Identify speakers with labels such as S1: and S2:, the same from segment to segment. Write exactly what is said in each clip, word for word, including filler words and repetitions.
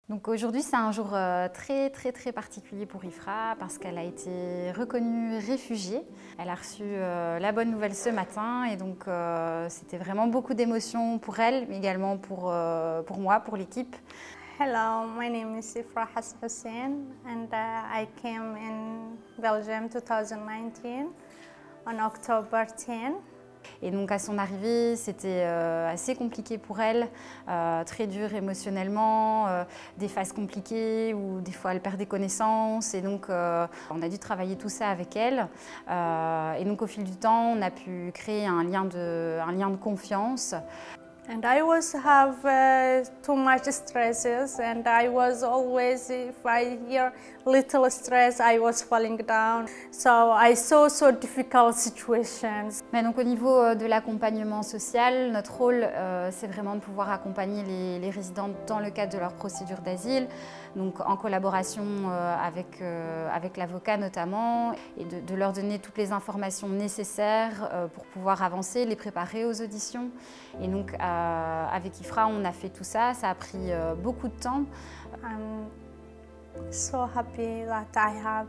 S1: Donc aujourd'hui, c'est un jour très très très particulier pour Ifra parce qu'elle a été reconnue réfugiée. Elle a reçu la bonne nouvelle ce matin et donc c'était vraiment beaucoup d'émotions pour elle, mais également pour, pour moi, pour l'équipe.
S2: Hello, my name is Ifra Hassan Hussein and uh, I came in Belgium twenty nineteen on October tenth.
S1: Et donc à son arrivée, c'était euh, assez compliqué pour elle, euh, très dur émotionnellement, euh, des phases compliquées où des fois elle perd des connaissances. Et donc euh, on a dû travailler tout ça avec elle. Euh, et donc au fil du temps, on a pu créer un lien de, un lien de confiance.
S2: And I was have uh, too much stresses, and I was always, if I hear little stress, I was falling down. So I saw so difficult situations.
S1: Mais donc au niveau de l'accompagnement social, notre rôle, euh, c'est vraiment de pouvoir accompagner les, les résidents dans le cadre de leur procédure d'asile, donc en collaboration euh, avec, euh, avec l'avocat notamment, et de, de leur donner toutes les informations nécessaires euh, pour pouvoir avancer, les préparer aux auditions. Et donc euh, avec Ifra, on a fait tout ça, ça a pris euh, beaucoup de temps.
S2: I'm so happy that I have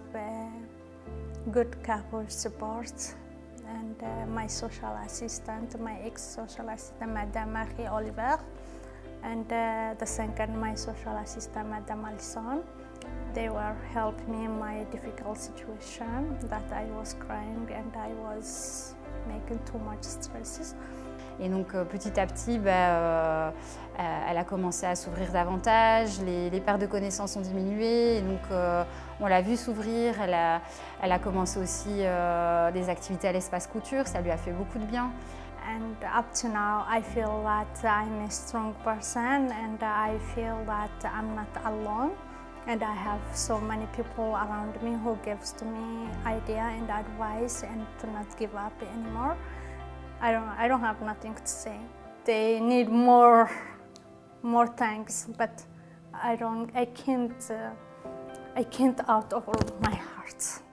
S2: uh, good couple support. And uh, my social assistant, my ex-social assistant, Madame Marie Oliver, and uh, the second, my social assistant, Madame Alison. They were helping me in my difficult situation that I was crying and I was making too much stresses.
S1: Et donc petit à petit, bah, euh, elle a commencé à s'ouvrir davantage, les, les pertes de connaissances ont diminué, et donc euh, on l'a vue s'ouvrir, elle a, elle a commencé aussi euh, des activités à l'espace couture, ça lui a fait beaucoup de bien.
S2: And up to now, I feel that I'm a strong person and I feel that I'm not alone. And I have so many people around me who gives to me idea and advice and to not give up anymore. I don't, I don't have nothing to say. They need more, more thanks, but I don't, I can't, uh, I can't out of all my heart.